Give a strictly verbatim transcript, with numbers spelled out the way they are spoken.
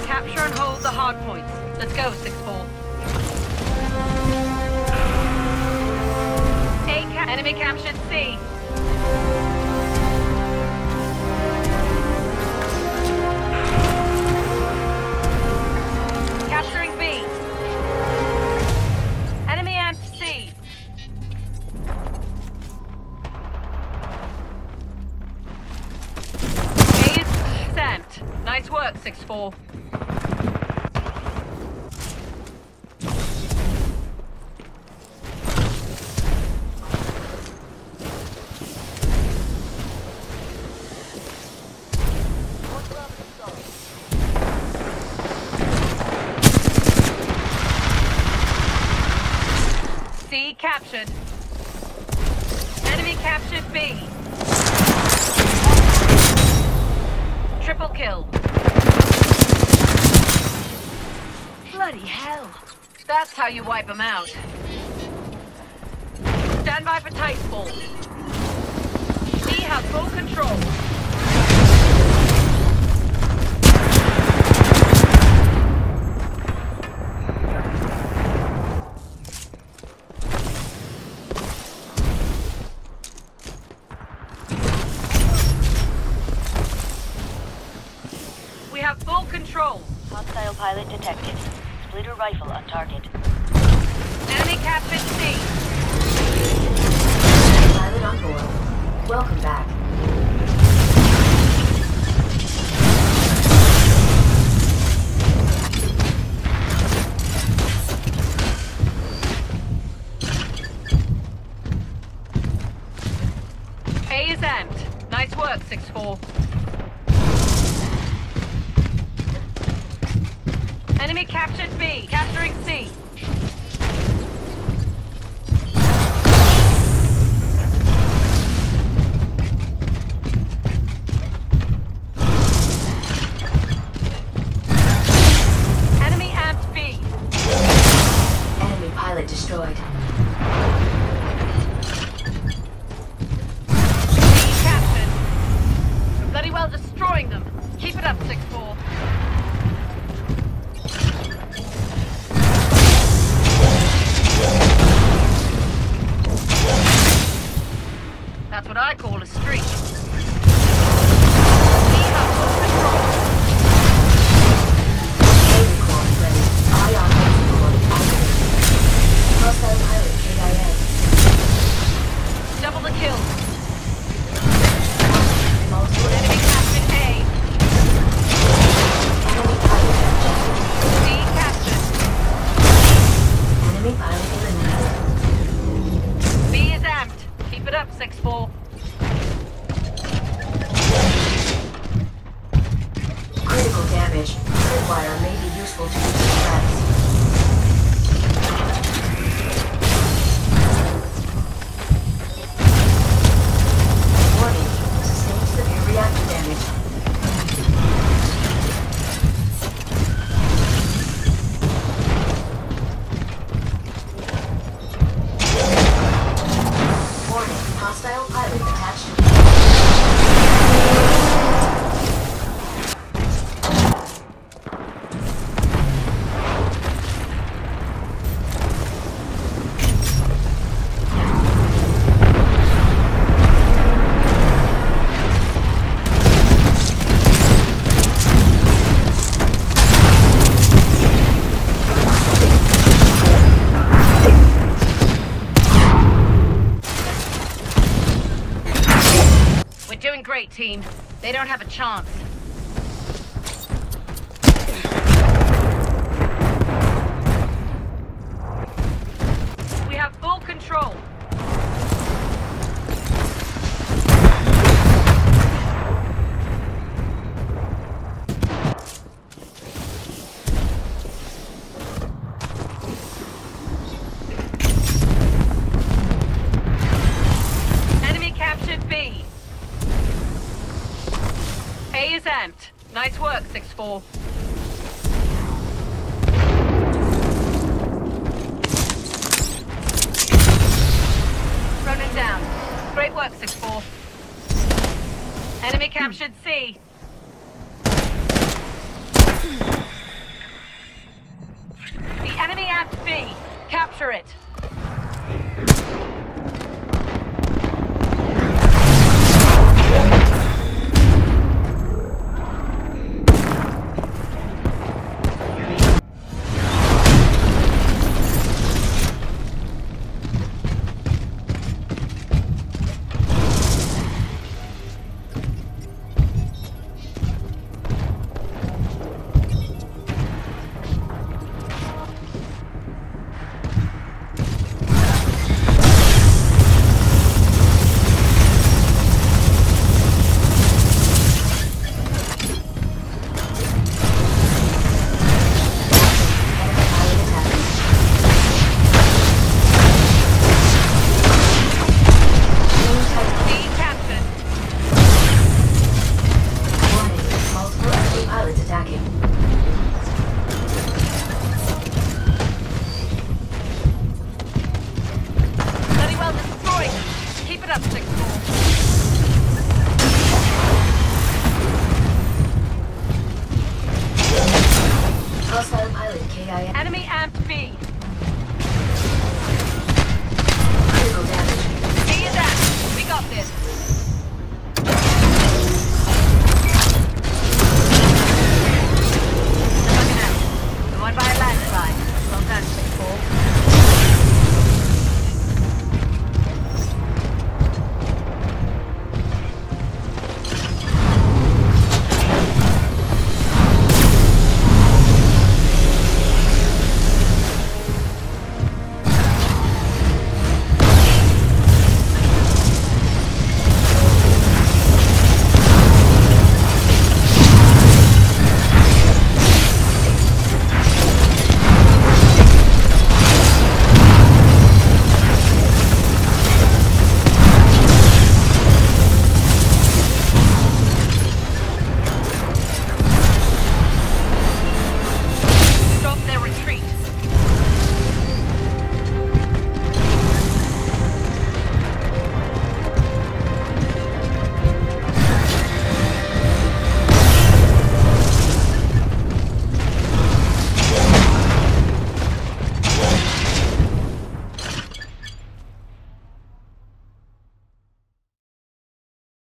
Capture and hold the hard points. Let's go, six four. A ca enemy captured C. Capturing B. Enemy amped C. A is amped. Nice work, six four. C captured. Enemy captured B. Triple kill. Bloody hell. That's how you wipe them out. Stand by for Titanfall. C has full control. We have full control. Hostile pilot detected. Splitter rifle on target. Enemy captured C. Pilot on board. Welcome back. A is amped. Nice work, six four. Enemy captured B. Capturing C. Enemy amped B. Enemy pilot destroyed. B captured. We're bloody well destroying them. Keep it up, six four. That's what I call a streak. We have full control. Enemy core ready. Ion core active. Hostile pilot K I A. Double the kill. Multiple Enemy captured A. enemy pilot captured. C captured. Enemy pilot eliminated. B is amped. Keep it up, six four. Critical damage. Tripwire may be useful to reduce threats. Warning. Sustained severe reactor damage. Warning. Hostile pilot attached to We're doing great, team. They don't have a chance. We have full control. Enemy captured B. A is amped. Nice work, six four. Ronan down. Great work, six four. Enemy captured C. it. Enemy amped B.